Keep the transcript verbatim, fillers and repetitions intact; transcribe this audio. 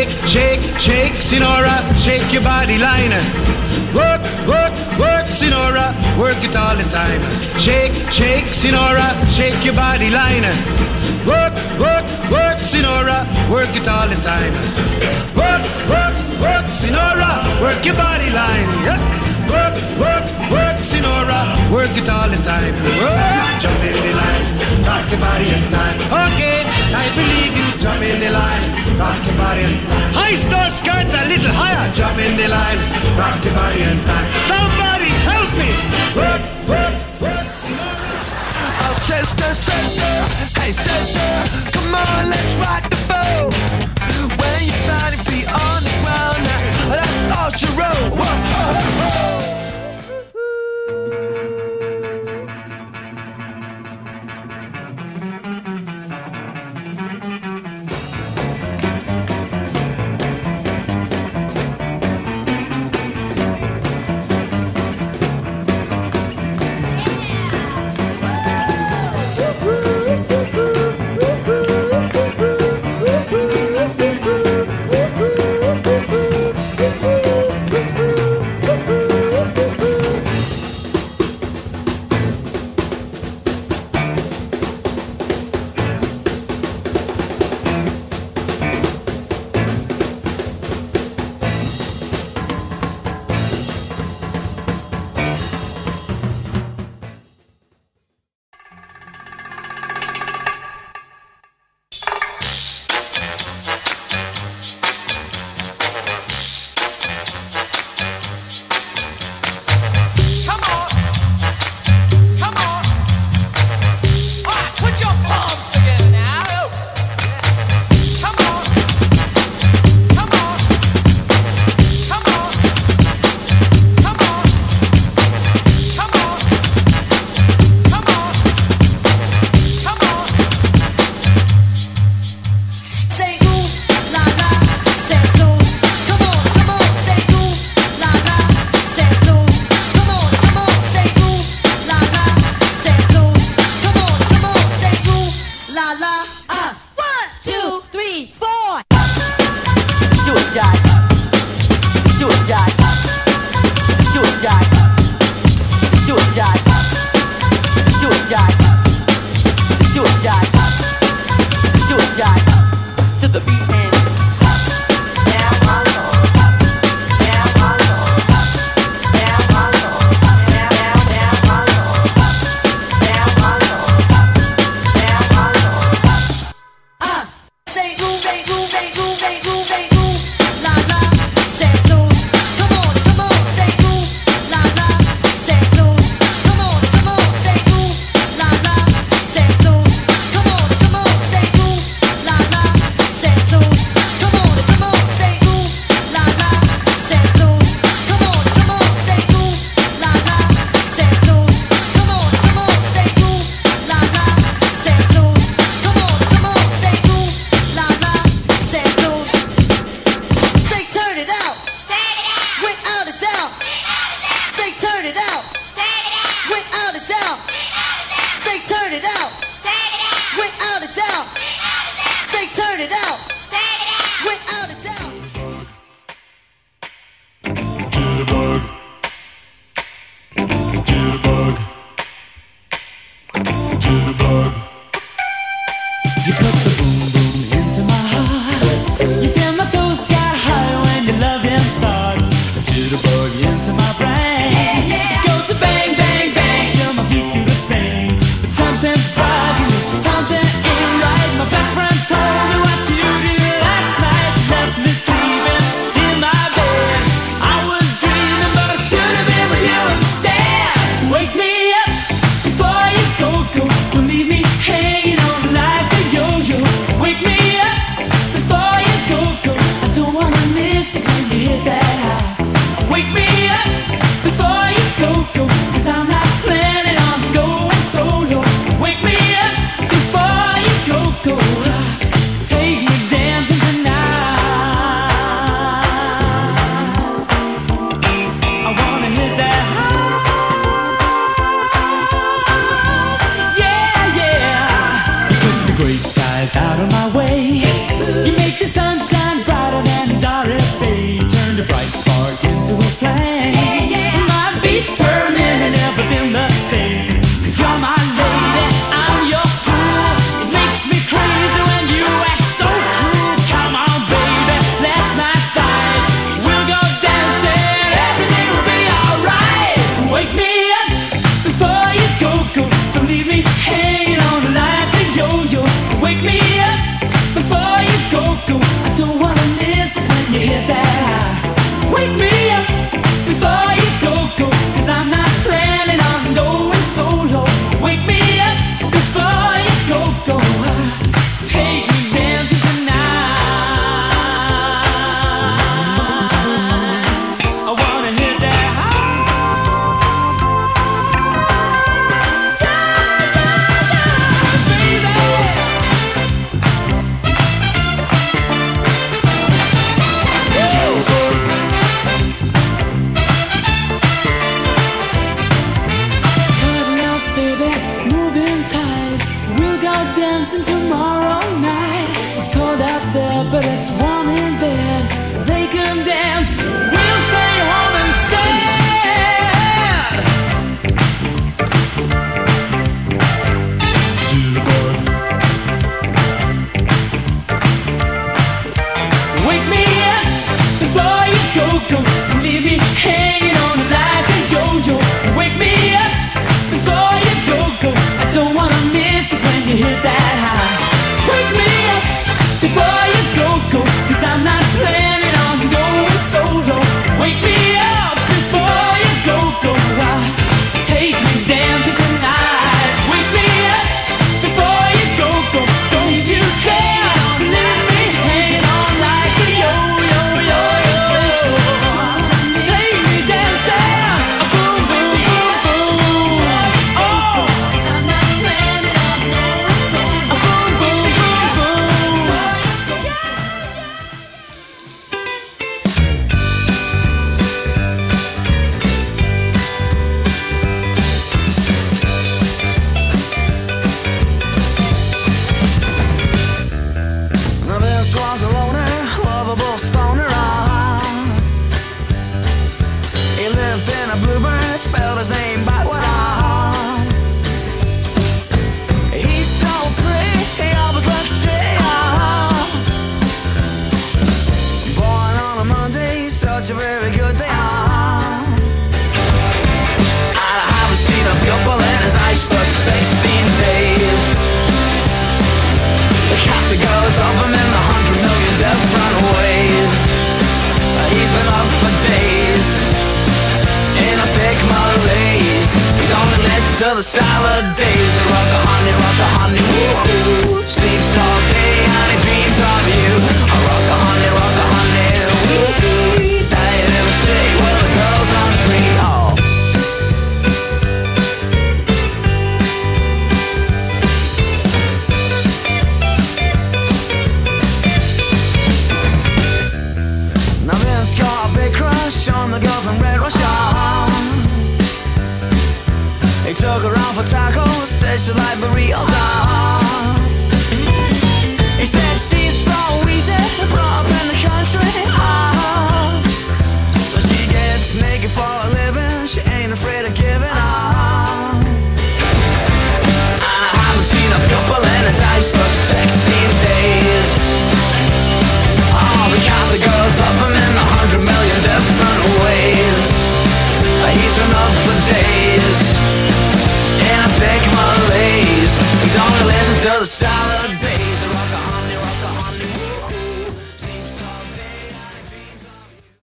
shake, shake, Sinora, shake your body line. Work, work, work, Sinora, work it all the time. Shake, shake, Sinora, shake your body line. Work, work, work, Sinora, work it all the time. Work, work, work, Sinora, work your body line. Yeah. Work, work, work, Sinora, work it all the time. Work, jump in the line, rock your body in time. Okay, I believe you, jump in the line, rock your body in time. Heist those skirts a little higher, jump in the line, rock your body in time. Somebody help me! Work, work, work, Sinora. Oh, sister, sister, hey sister, come on, let's rock the boat. When you find your feet on the ground, that's all she wrote. Whoa, whoa, whoa. So It's warm in bed, they can dance. We'll stay home instead. Wake me up before you go, go. Don't leave me hanging on like a yo-yo. Wake me up before you go, go. I don't wanna miss it when you hit that high. Wake me up before you go, go. Cause I'm not planning on going solo. Wake me up before you go, go. Ah, take me dancing tonight. Wake me up before you go, go. Don't you care to leave me hanging on like a yo-yo, yo-yo. Take me dancing, boom, boom, boom, boom. Oh, cause I'm not planning on going solo. Boom, boom, boom, boom. Now this was a loner, lovable stoner. ah. He lived in a bluebird, spelled his name backward. ah. He's so pretty, he always looks shitty. ah. Born on a Monday, such a very good day. ah. I haven't seen a pupil in his eyes for sixteen days. The Catholic girls love him in a hundred million different ways. He's been up for days in a fake malaise. He's only listened to the salad days. Rock a honey, rock a honey, woo-hoo. Sleeps all day and he dreams of you. Rock a honey, rock a honey, woo-hoo. That ain't ever say, well the girls aren't free. Oh. Now Vince got a big crush on the girl from Red Russia. He took her out for tacos, said she liked burritos. ah.